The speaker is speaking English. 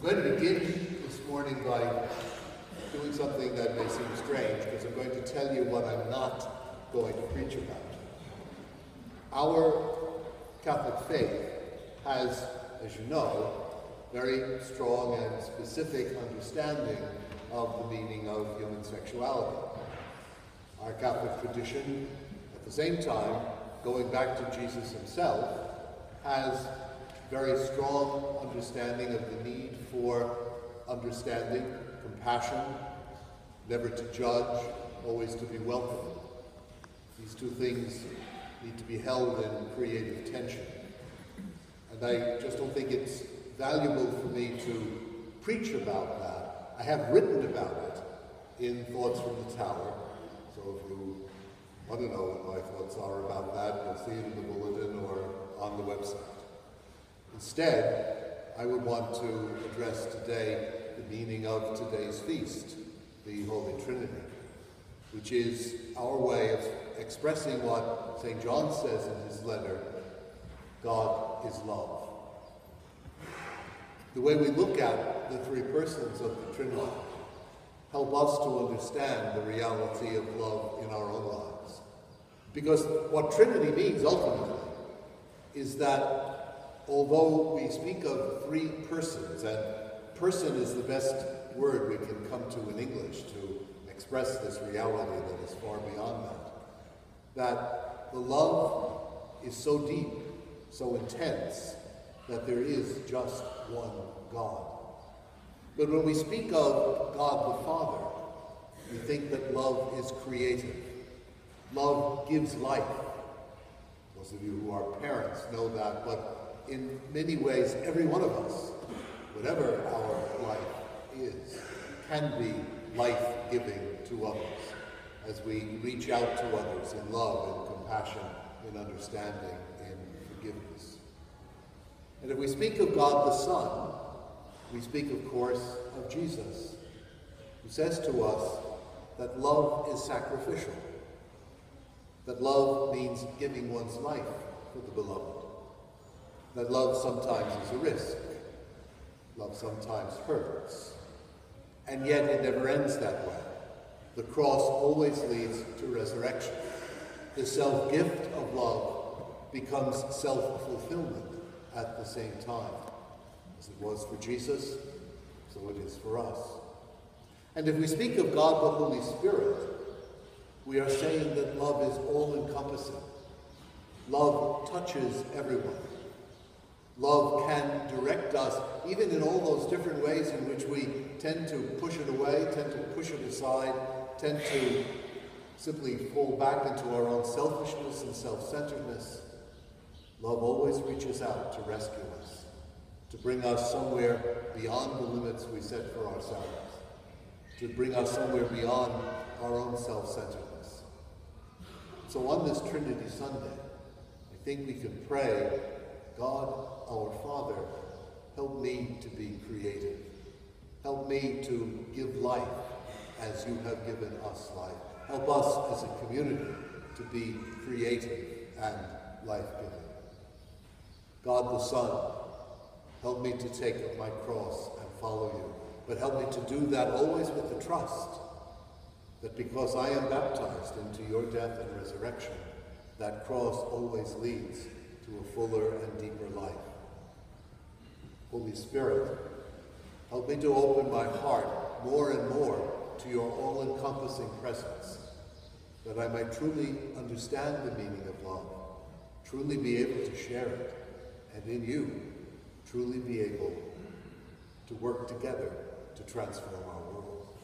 I'm going to begin this morning by doing something that may seem strange, because I'm going to tell you what I'm not going to preach about. Our Catholic faith has, as you know, very strong and specific understanding of the meaning of human sexuality. Our Catholic tradition, at the same time, going back to Jesus himself, has very strong understanding of the need for understanding, compassion, never to judge, always to be welcoming. These two things need to be held in creative tension. And I just don't think it's valuable for me to preach about that. I have written about it in Thoughts from the Tower, so if you want to know what my thoughts are about that, you'll see it in the bulletin or on the website. Instead, I would want to address today the meaning of today's feast, the Holy Trinity, which is our way of expressing what St. John says in his letter, God is love. The way we look at the three persons of the Trinity help us to understand the reality of love in our own lives. Because what Trinity means ultimately is that although we speak of three persons, and person is the best word we can come to in English to express this reality that is far beyond that the love is so deep, so intense, that there is just one God. But when we speak of God the Father, we think that love is creative. Love gives life. Those of you who are parents know that, but in many ways, every one of us, whatever our life is, can be life-giving to others as we reach out to others in love and compassion, in understanding, in forgiveness. And if we speak of God the Son, we speak, of course, of Jesus, who says to us that love is sacrificial, that love means giving one's life for the beloved, that love sometimes is a risk, love sometimes hurts, and yet it never ends that way. The cross always leads to resurrection. The self-gift of love becomes self-fulfillment at the same time. As it was for Jesus, so it is for us. And if we speak of God the Holy Spirit, we are saying that love is all-encompassing. Love touches everyone. Love can direct us, even in all those different ways in which we tend to push it away, tend to push it aside, tend to simply fall back into our own selfishness and self-centeredness. Love always reaches out to rescue us, to bring us somewhere beyond the limits we set for ourselves, to bring us somewhere beyond our own self-centeredness. So on this Trinity Sunday, I think we can pray, God, our Father, help me to be creative. Help me to give life as you have given us life. Help us as a community to be creative and life-giving. God the Son, help me to take up my cross and follow you. But help me to do that always with the trust that because I am baptized into your death and resurrection, that cross always leads to a fuller and deeper life. Holy Spirit, help me to open my heart more and more to your all-encompassing presence, that I might truly understand the meaning of love, truly be able to share it, and in you, truly be able to work together to transform our world.